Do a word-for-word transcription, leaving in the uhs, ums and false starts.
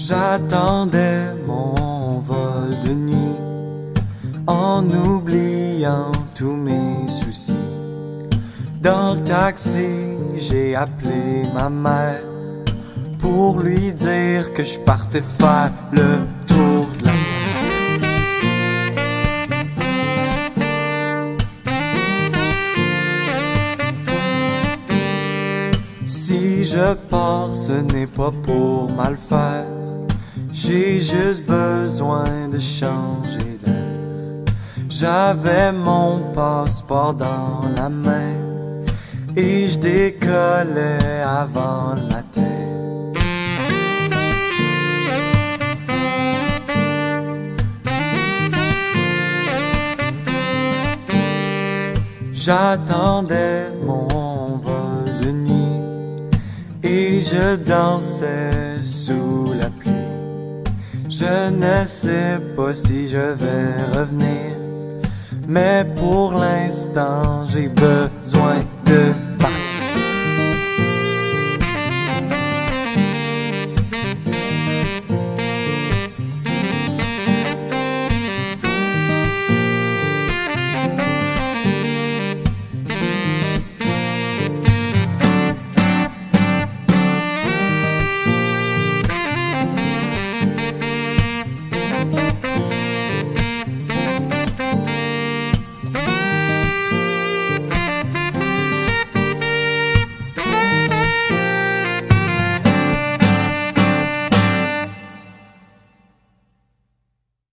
J'attendais mon vol de nuit en oubliant tous mes soucis. Dans le taxi, j'ai appelé ma mère pour lui dire que je partais faire le tour de la terre. Si je pars, ce n'est pas pour mal faire. J'ai juste besoin de changer d'air. J'avais mon passeport dans la main et je décollais avant le matin. J'attendais mon vol de nuit et je dansais sous la pluie. Je ne sais pas si je vais revenir, mais pour l'instant j'ai besoin de